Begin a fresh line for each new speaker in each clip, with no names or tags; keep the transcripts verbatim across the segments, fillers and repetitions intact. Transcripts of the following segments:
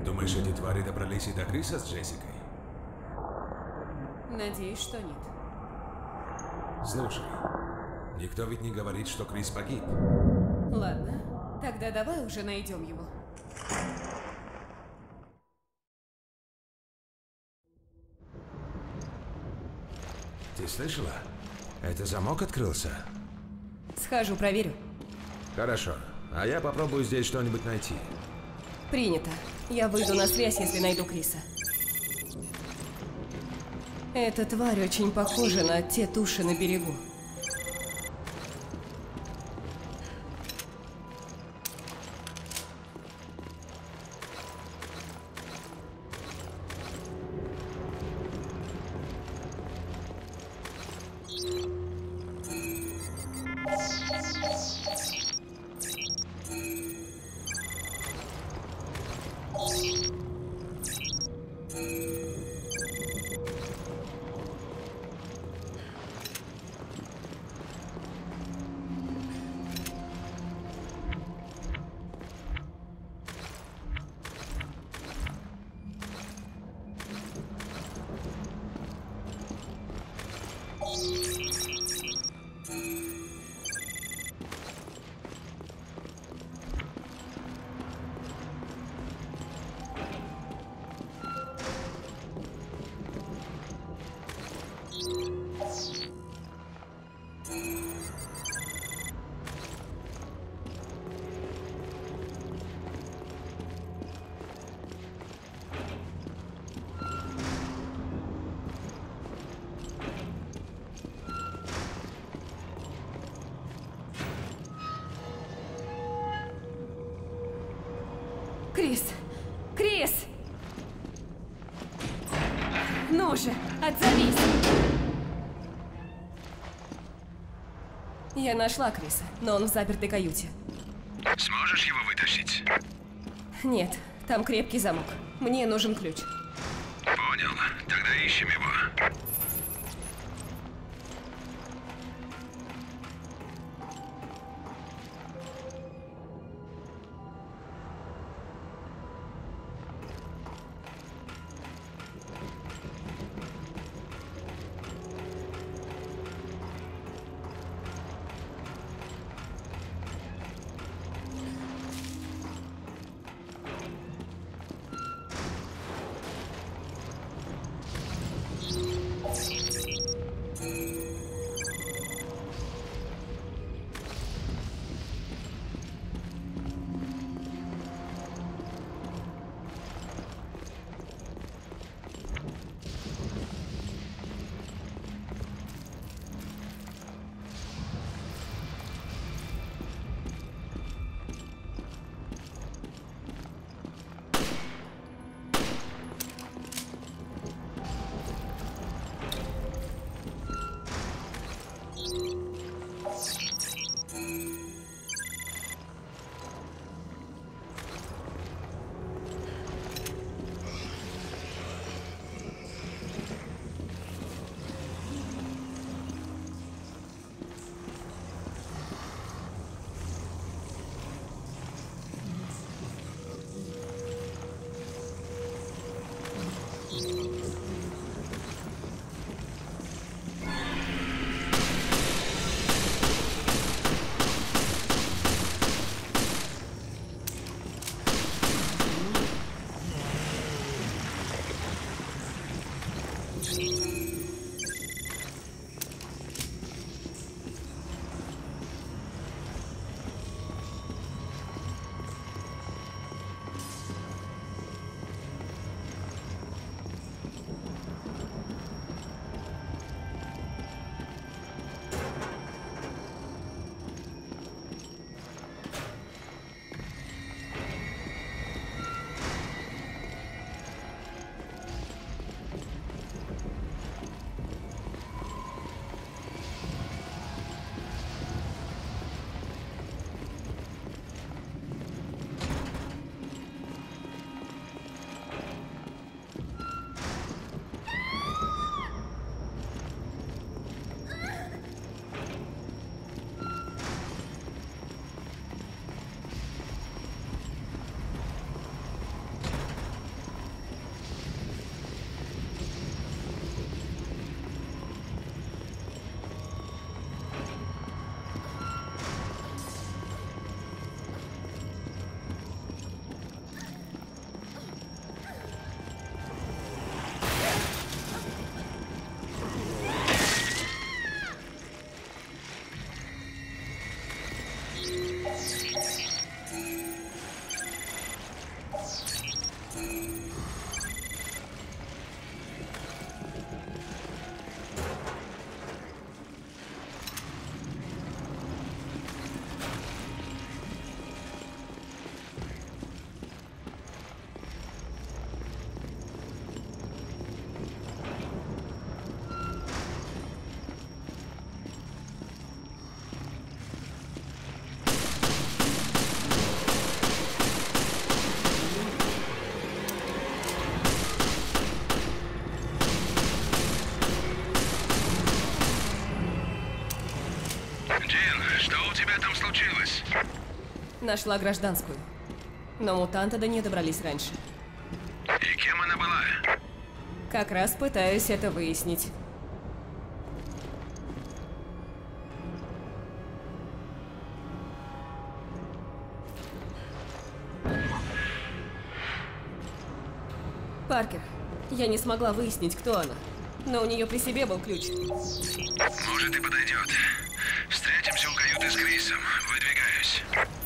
Думаешь, эти твари добрались и до Криса с Джессикой?
Надеюсь, что нет.
Слушай, никто ведь не говорит, что Крис погиб.
Ладно, тогда давай уже найдем его.
Ты слышала? Это замок открылся?
Схожу, проверю.
Хорошо. А я попробую здесь что-нибудь найти.
Принято. Я выйду на связь, если найду Криса. Эта тварь очень похожа на те туши на берегу. Крис! Крис! Ну же, отзовись! Я нашла Криса, но он в запертой каюте.
Сможешь его вытащить?
Нет, там крепкий замок. Мне нужен ключ.
Понял. Тогда ищем его.
Нашла гражданскую. Но мутанты до нее добрались раньше.
И кем она была?
Как раз пытаюсь это выяснить. Паркер, я не смогла выяснить, кто она. Но у нее при себе был ключ.
Может, и подойдет. Встретимся у каюты с Крисом. Выдвигаюсь.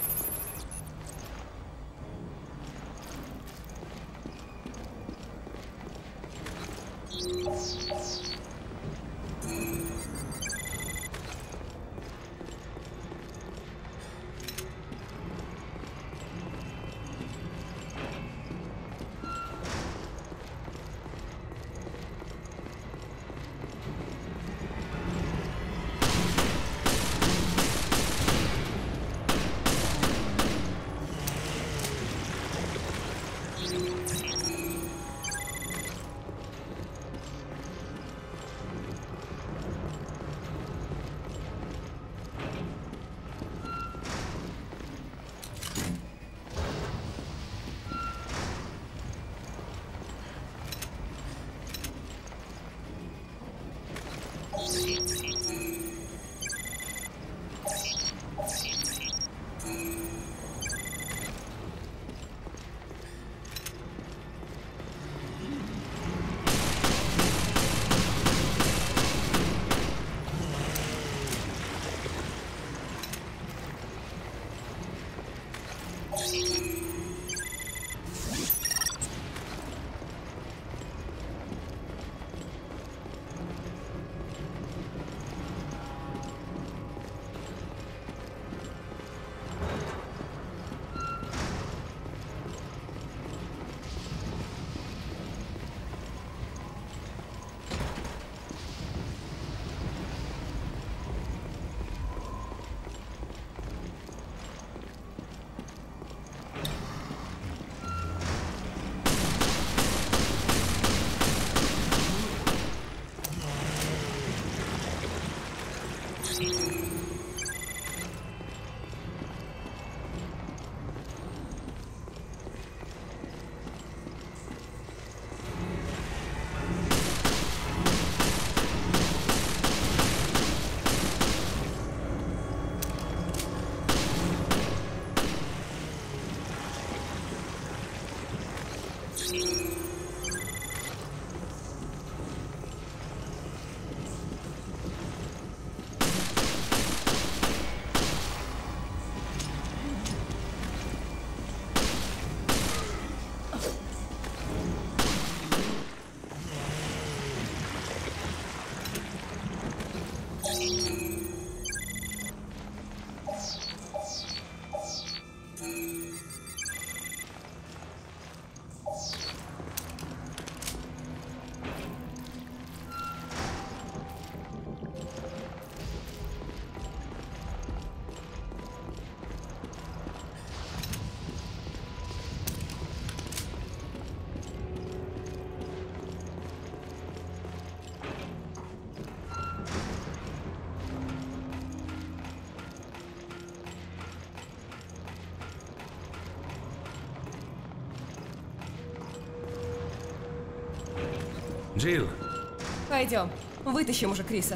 Джилл.
Пойдем, вытащим уже Криса.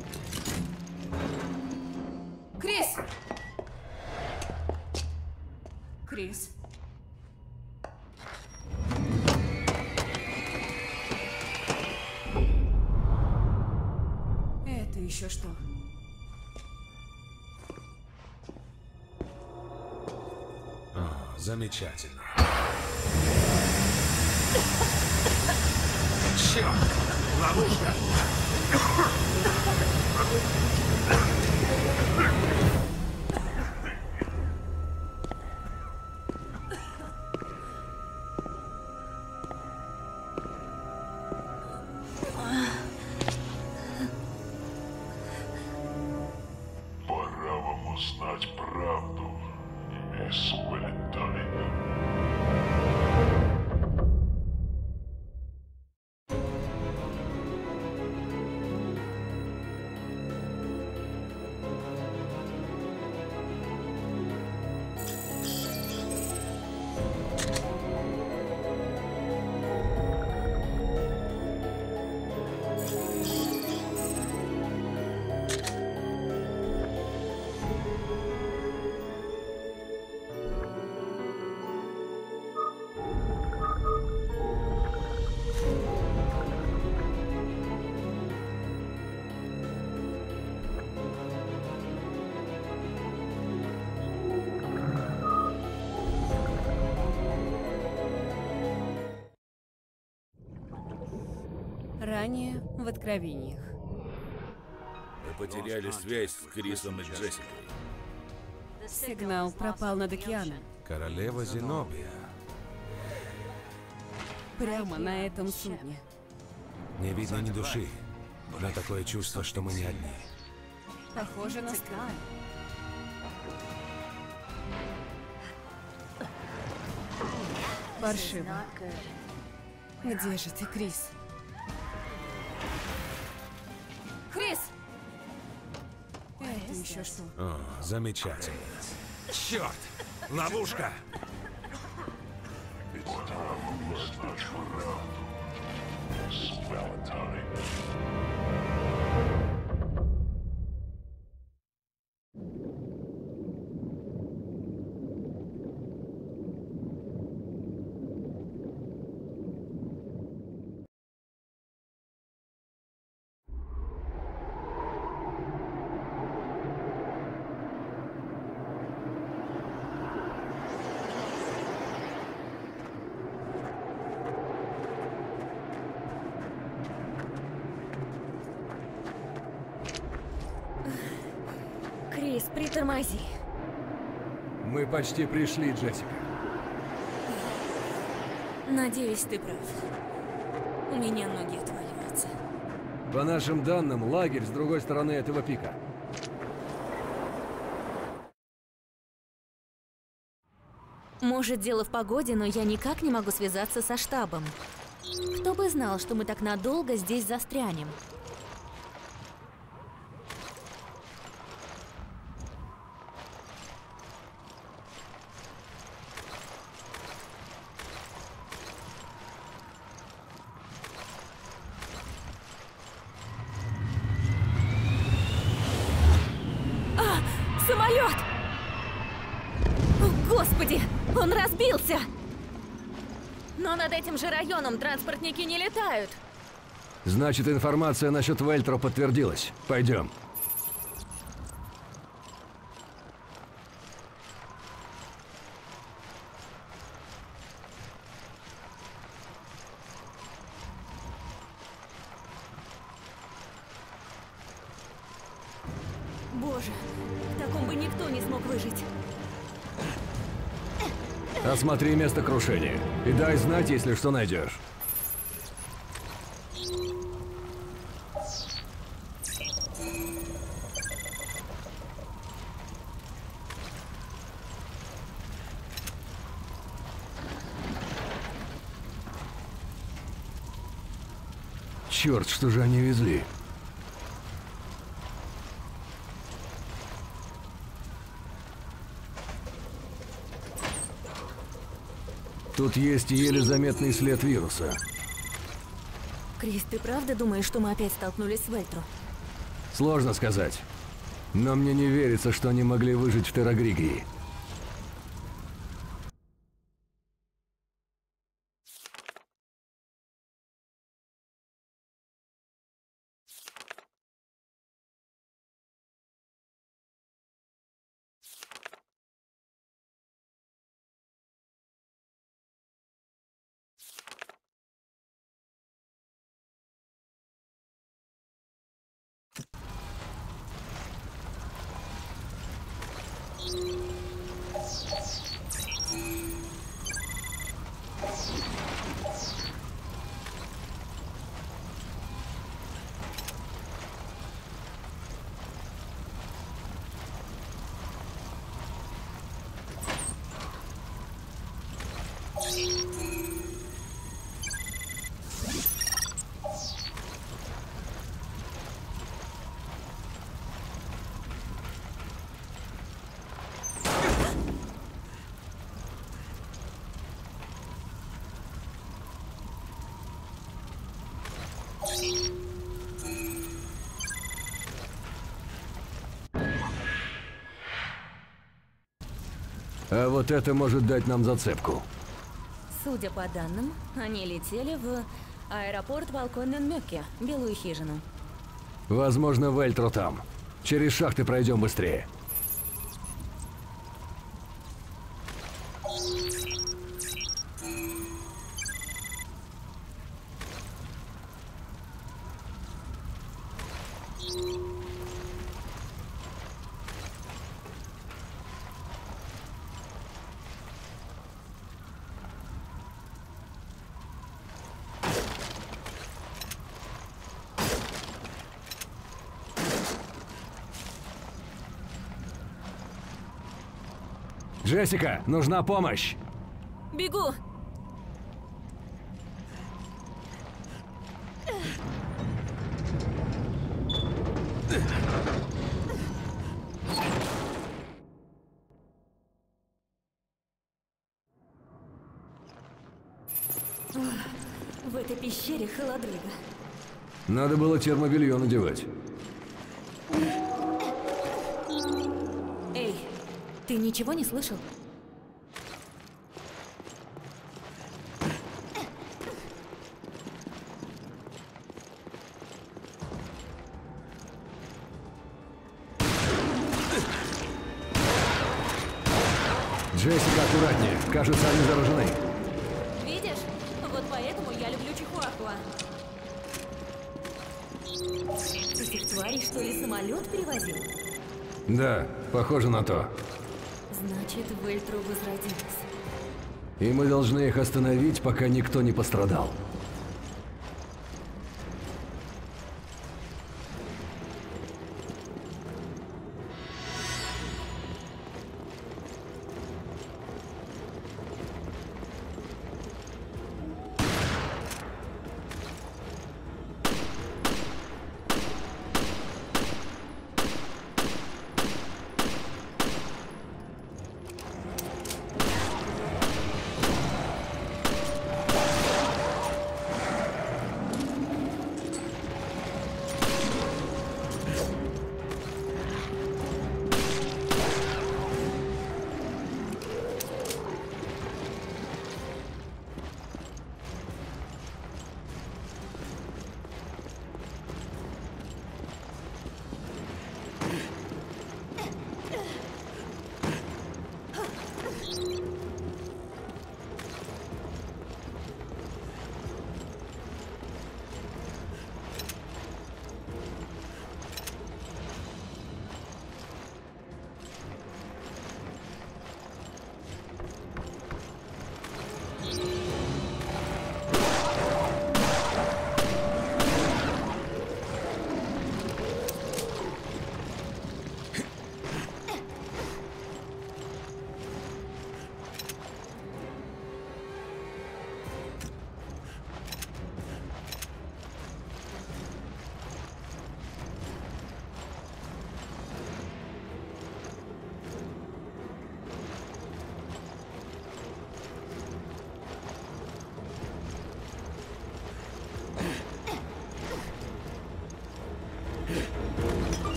Крис! Крис. Это еще что?
О, замечательно. Черт! Ловушка!
Пора вам узнать правду, мисс Валентайн.
Ранее в Откровениях.
Мы потеряли связь с Крисом и Джессикой.
Сигнал пропал над океаном.
Королева Зенобия.
Прямо на этом судне.
Не видно ни души, но такое чувство, что мы не одни.
Похоже на скалы. Паршиво. Где же ты, Крис? Крис! Это еще что?
О, замечательно. Черт! Ловушка!
Пора вам узнать правду, мисс Валентайн.
Крис, притормози.
Мы почти пришли, Джессика.
Надеюсь, ты прав. У меня ноги отваливаются.
По нашим данным, лагерь с другой стороны этого пика.
Может, дело в погоде, но я никак не могу связаться со штабом. Кто бы знал, что мы так надолго здесь застрянем. А! Самолет! О, Господи! Он разбился! Но над этим же районом транспортники не летают.
Значит, информация насчет Вельтро подтвердилась. Пойдем.
Боже, в таком бы никто не смог выжить.
Осмотри место крушения. И дай знать, если что найдешь. Черт, что же они везли? Тут есть еле заметный след вируса.
Крис, ты правда думаешь, что мы опять столкнулись с Вельтро?
Сложно сказать. Но мне не верится, что они могли выжить в Террагригии. А вот это может дать нам зацепку.
Судя по данным, они летели в аэропорт Волконен-Мёкке, Белую хижину.
Возможно, Вельтро там. Через шахты пройдем быстрее. Джессика, нужна помощь!
Бегу! В этой пещере холодрыга.
Надо было термобелье надевать.
Эй, ты ничего не слышал?
Джессика, аккуратнее. Кажется, они заражены.
Видишь? Вот поэтому я люблю Чихуахуа. Этих тварей, что ли, самолет перевозил?
Да, похоже на то.
Значит, Вельтро возродилась.
И мы должны их остановить, пока никто не пострадал.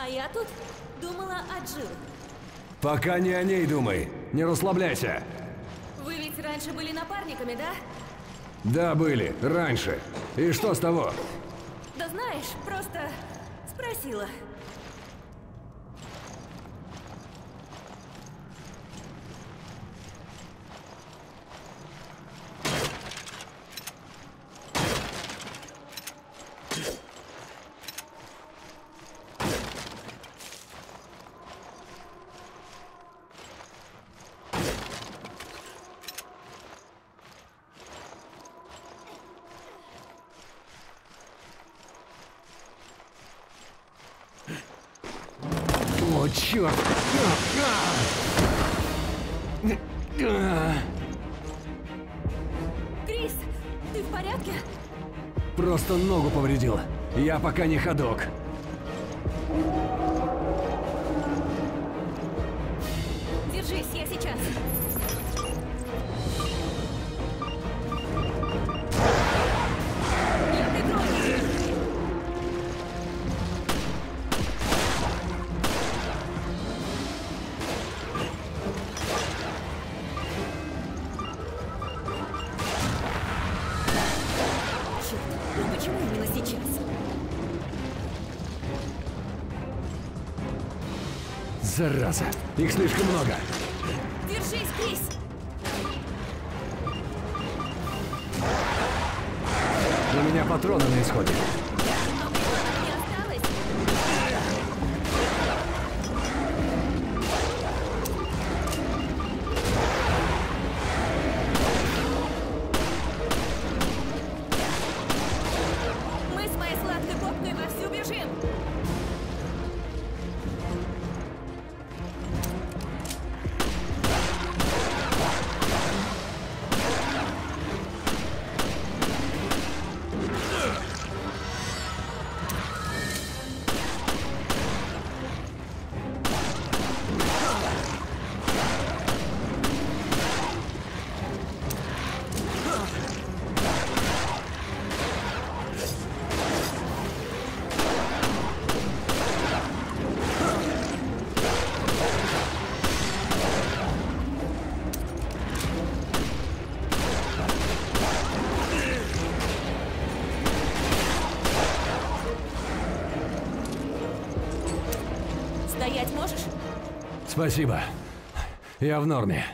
А я тут думала о Джилл.
Пока не о ней думай. Не расслабляйся.
Вы ведь раньше были напарниками, да?
Да, были. Раньше. И что с того?
Да знаешь, просто спросила.
О, черт!
Крис, ты в порядке?
Просто ногу повредил. Я пока не ходок.
Держись, я сейчас. Я прикрою. Черт, ну почему именно сейчас?
Зараза. Их слишком много.
Держись, Крис!
У меня патроны на исходе.
А прикладов не осталось? Мы с моей сладкой попкой вовсю бежим! Стоять можешь?
Спасибо. Я в норме.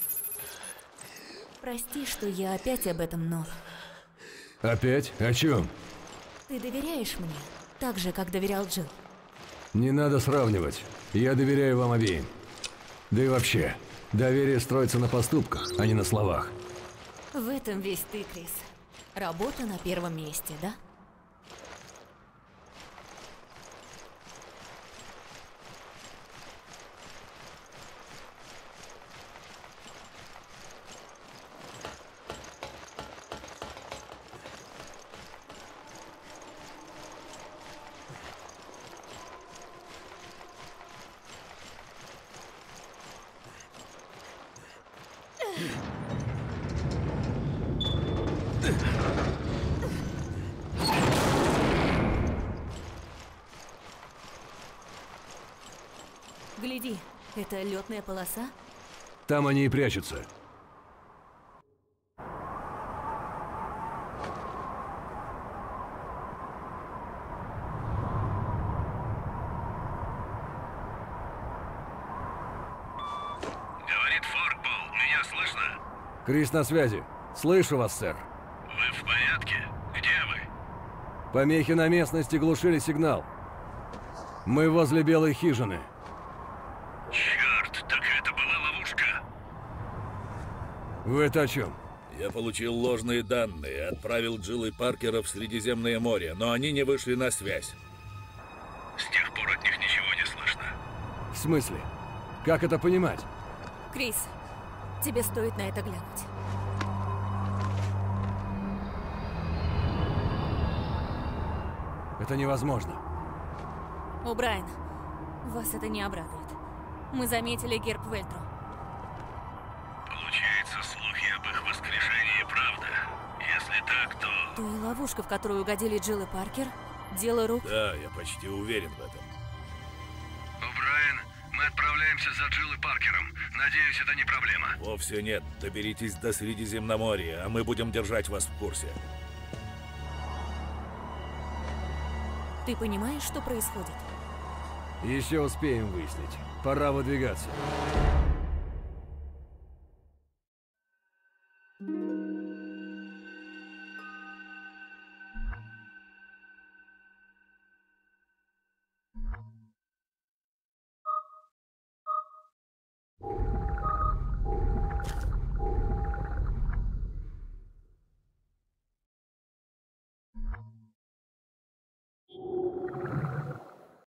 Прости, что я опять об этом, но...
Опять? О чем?
Ты доверяешь мне? Так же, как доверял Джилл.
Не надо сравнивать. Я доверяю вам обеим. Да и вообще, доверие строится на поступках, а не на словах.
В этом весь ты, Крис. Работа на первом месте, да? Гляди, это летная полоса?
Там они и прячутся.
Говорит Форкбол, меня слышно?
Крис на связи. Слышу вас, сэр.
Вы в порядке? Где вы?
Помехи на местности глушили сигнал. Мы возле белой хижины.
Черт, так это была ловушка.
Вы-то о чем?
Я получил ложные данные, отправил Джилл и Паркера в Средиземное море, но они не вышли на связь.
С тех пор от них ничего не слышно.
В смысле? Как это понимать?
Крис, тебе стоит на это глянуть.
Это невозможно.
О'Брайен, вас это не обрадует. Мы заметили герб Вельтру.
Получается, слухи об их воскрешении правда. Если так, то...
То и ловушка, в которую угодили Джилл и Паркер, дело рук...
Да, я почти уверен в этом.
отправляемся за Джилл и Паркером. Надеюсь, это не проблема.
Вовсе нет. Доберитесь до Средиземноморья, а мы будем держать вас в курсе.
Ты понимаешь, что происходит?
Еще успеем выяснить. Пора выдвигаться.
Thank you.